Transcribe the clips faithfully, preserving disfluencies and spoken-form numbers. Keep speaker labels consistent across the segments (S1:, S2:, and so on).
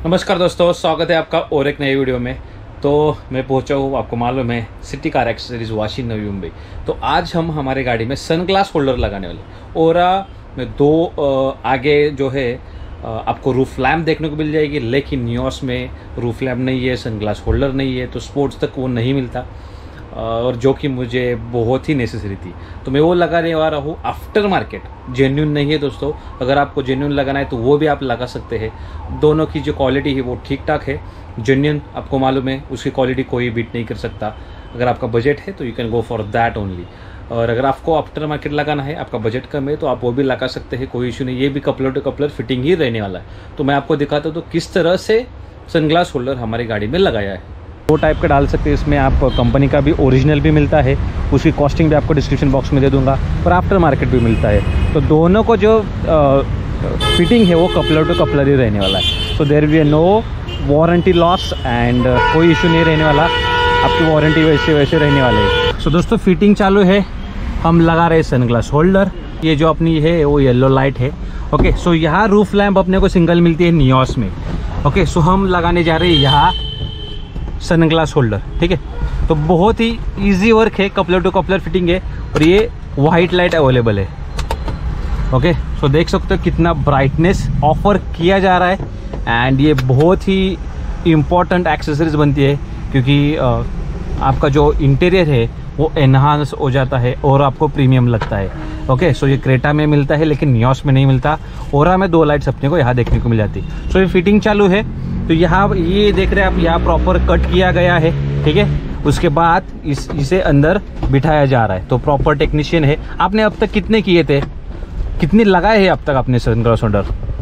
S1: नमस्कार दोस्तों, स्वागत है आपका और एक नए वीडियो में। तो मैं पहुंचा हूँ, आपको मालूम है, city car accessories Vashi Navi Mumbai. तो आज हम हमारे गाड़ी में सनग्लास होल्डर लगाने वाले। और में दो आगे जो है आपको रूफ लैम्प देखने को मिल जाएगी, लेकिन नियोस में रूफ लैम्प नहीं है, सनग्लास होल्डर नहीं है, तो स्पोर्ट्स तक वो नहीं मिलता, और जो कि मुझे बहुत ही नेसेसरी थी। तो मैं वो लगाने वाला हूँ आफ्टर मार्केट। जेन्युइन नहीं है दोस्तों, अगर आपको जेन्युइन लगाना है तो वो भी आप लगा सकते हैं। दोनों की जो क्वालिटी है वो ठीक ठाक है। जेन्युइन आपको मालूम है, उसकी क्वालिटी कोई बीट नहीं कर सकता। अगर आपका बजट है तो you can go for that only. और अगर आपको आफ्टर मार्केट लगाना है, आपका बजट कम है, तो आप वो भी लगा सकते हैं, कोई इशू नहीं। ये भी कपलर टू कपलर फिटिंग ही रहने वाला है। तो मैं आपको दिखाता हूँ तो किस तरह से सनग्लास होल्डर हमारी गाड़ी में लगाया है। दो टाइप का डाल सकते हैं इसमें, आप कंपनी का भी ओरिजिनल भी मिलता है, उसकी कॉस्टिंग भी आपको डिस्क्रिप्शन बॉक्स में दे दूंगा, और आफ्टर मार्केट भी मिलता है। तो दोनों को जो फिटिंग है वो कपलर टू कपलर ही रहने वाला है। So there be no warranty loss and कोई इशू नहीं रहने वाला, आपकी वारंटी वैसे वैसे रहने वाले है। सो दोस्तों, फिटिंग चालू है, हम लगा रहे हैं सनग्लास होल्डर। ये जो अपनी है वो येलो लाइट है। ओके, सो यहाँ रूफ लैम्प अपने को सिंगल मिलती है नियोस में। ओके, सो हम लगाने जा रहे हैं यहाँ सनग्लास होल्डर। ठीक है, तो बहुत ही इजी वर्क है, कपलर टू कपलर फिटिंग है, और ये वाइट लाइट अवेलेबल है। ओके, सो देख सकते हो कितना ब्राइटनेस ऑफर किया जा रहा है। एंड ये बहुत ही इम्पोर्टेंट एक्सेसरीज बनती है, क्योंकि आपका जो इंटीरियर है वो एनहांस हो जाता है और आपको प्रीमियम लगता है। ओके, सो ये क्रेटा में मिलता है लेकिन नियोस में नहीं मिलता। ओरा में दो लाइट्स अपने को यहाँ देखने को मिल जाती है। सो ये फिटिंग चालू है। तो यहाँ ये देख रहे हैं आप, यहाँ प्रॉपर कट किया गया है। ठीक है, उसके बाद इस इसे अंदर बिठाया जा रहा है। तो प्रॉपर टेक्नीशियन है। आपने अब तक कितने किए थे, कितने लगाए हैं अब तक आपने सनग्लास होल्डर?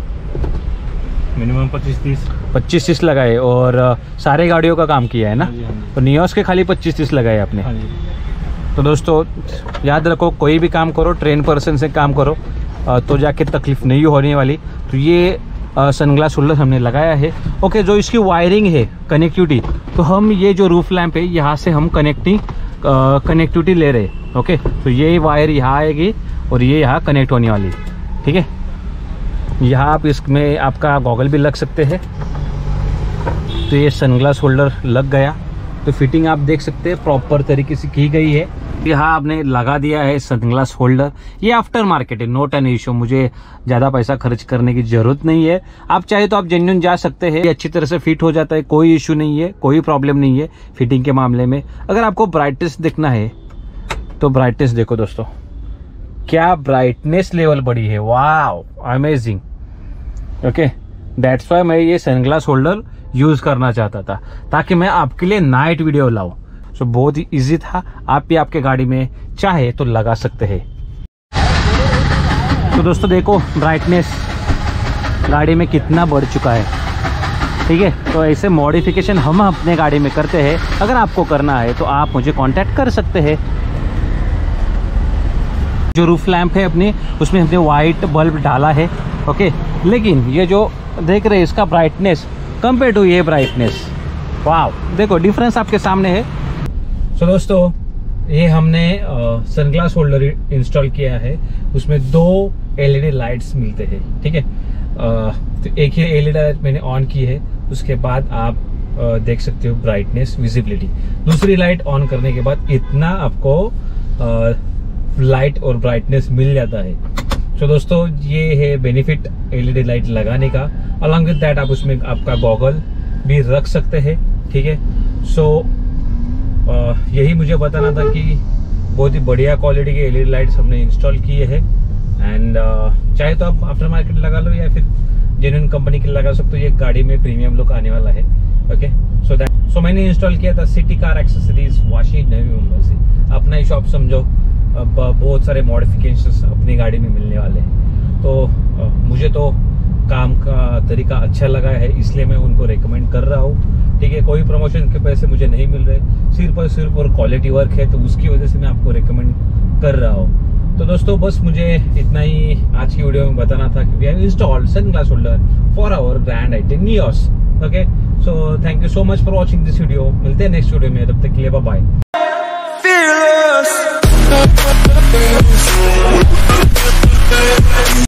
S2: मिनिमम पच्चीस तीस
S1: पच्चीस तीस लगाए, और सारे गाड़ियों का काम किया है ना? तो नियोस के खाली पच्चीस तीस लगाए आपने। तो दोस्तों याद रखो, कोई भी काम करो ट्रेन पर्सन से काम करो, तो जाके तकलीफ नहीं होने वाली। तो ये सनग्लास होल्डर हमने लगाया है। ओके, जो इसकी वायरिंग है, कनेक्टिविटी, तो हम ये जो रूफ लैम्प है यहाँ से हम कनेक्टिंग कनेक्टिविटी ले रहे हैं। ओके, तो ये वायर यहाँ आएगी और ये यहाँ कनेक्ट होने वाली। ठीक है, यहाँ आप इसमें आपका गॉगल भी लग सकते हैं। तो ये सनग्लास होल्डर लग गया। तो फिटिंग आप देख सकते हैं प्रॉपर तरीके से की गई है। यहाँ आपने लगा दिया है सनग्लास होल्डर। ये आफ्टर मार्केट है, नोट एन इशू। मुझे ज़्यादा पैसा खर्च करने की ज़रूरत नहीं है। आप चाहे तो आप जेन्युइन जा सकते हैं, ये अच्छी तरह से फिट हो जाता है, कोई इशू नहीं है, कोई प्रॉब्लम नहीं है फिटिंग के मामले में। अगर आपको ब्राइटनेस देखना है तो ब्राइटनेस देखो दोस्तों, क्या ब्राइटनेस लेवल बढ़ी है, wow amazing. Okay, that's why मैं ये सनग्लास होल्डर यूज़ करना चाहता था, ताकि मैं आपके लिए नाइट वीडियो लाऊं। सो बहुत ही इजी था, आप भी आपके गाड़ी में चाहे तो लगा सकते हैं। तो दोस्तों देखो, ब्राइटनेस गाड़ी में कितना बढ़ चुका है। ठीक है, तो ऐसे मॉडिफिकेशन हम अपने गाड़ी में करते हैं। अगर आपको करना है तो आप मुझे कांटेक्ट कर सकते हैं। जो रूफ लैम्प है अपनी, उसमें हमने वाइट बल्ब डाला है। ओके, लेकिन ये जो देख रहे हैं इसका ब्राइटनेस कंपेयर टू ये ब्राइटनेस, वाव, देखो डिफरेंस आपके सामने है। सो so, दोस्तों ये हमने सनग्लास होल्डर इंस्टॉल किया है। उसमें दो एलईडी लाइट्स मिलते हैं। ठीक है, तो एक ही एलईडी लाइट मैंने ऑन की है, उसके बाद आप आ, देख सकते हो ब्राइटनेस, विजिबिलिटी। दूसरी लाइट ऑन करने के बाद इतना आपको आ, लाइट और ब्राइटनेस मिल जाता है। तो दोस्तों ये है बेनिफिट एलईडी लाइट लगाने का। अलॉन्ग विद दैट आप उसमें आपका गॉगल भी रख सकते हैं। ठीक है, सो uh, यही मुझे बताना था कि बहुत ही बढ़िया क्वालिटी के एलईडी लाइट्स हमने इंस्टॉल किए हैं। एंड uh, चाहे तो आप आफ्टर मार्केट लगा लो या फिर जेन्युइन कंपनी के लगा सकते हो। ये गाड़ी में प्रीमियम लुक आने वाला है। ओके, सो दैट सो मैंने इंस्टॉल किया था city car accessories Vashi Navi Mumbai से। अपना ही शॉप समझो, अब बहुत सारे मॉडिफिकेशंस अपनी गाड़ी में मिलने वाले हैं। तो uh, मुझे तो काम का तरीका अच्छा लगा है, इसलिए मैं उनको रेकमेंड कर रहा हूँ। ठीक है, कोई प्रमोशन के पैसे मुझे नहीं मिल रहे, सिर्फ और सिर्फ और क्वालिटी वर्क है, तो उसकी वजह से मैं आपको रेकमेंड कर रहा हूँ। तो दोस्तों बस मुझे इतना ही आज की वीडियो में बताना था, क्योंकि I installed sunglass holder for our Grand i ten Nios. Okay, so thank you so much for watching this video. मिलते हैं नेक्स्ट वीडियो में, तब तक के लिए बाय बाय।